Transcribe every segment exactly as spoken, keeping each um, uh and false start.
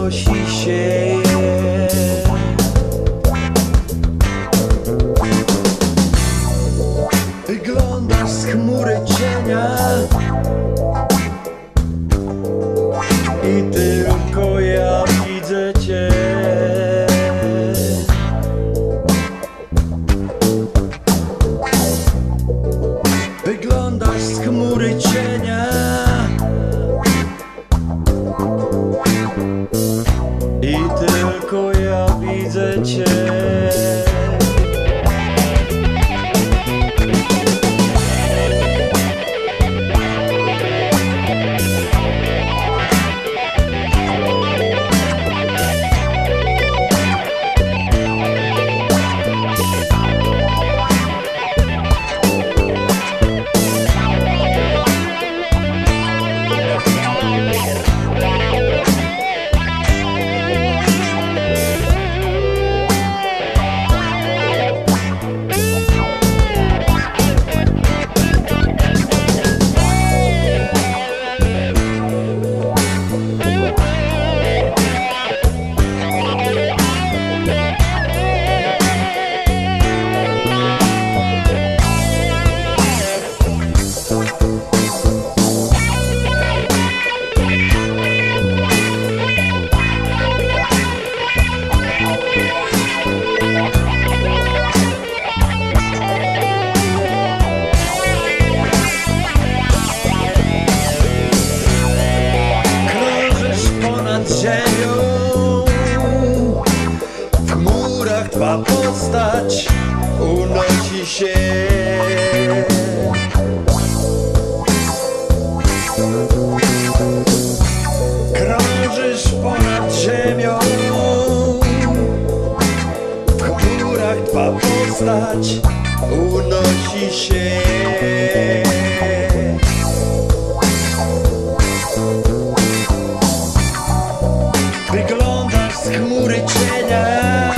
unosi się. Wyglądasz z chmury cienia i tylko ja widzę cię. Wyglądasz z chmury cienia i tylko ja widzę cię. W chmurach twa postać unosi się. Krążysz ponad ziemią, w chmurach twa postać unosi się. Wyglądasz z chmury cienia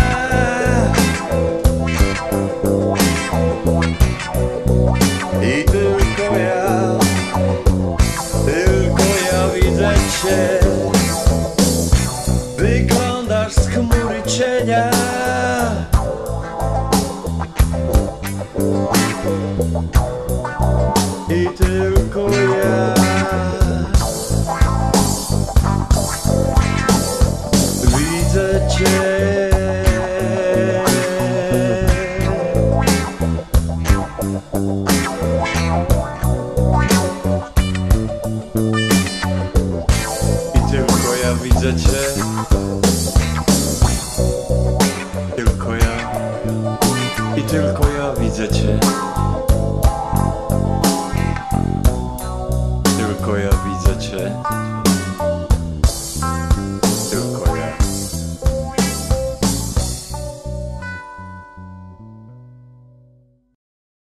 i tylko ja, tylko ja widzę cię. Wyglądasz z chmury cienia i tylko ja widzę cię. I tylko ja widzę cię. Tylko ja. I tylko ja widzę cię.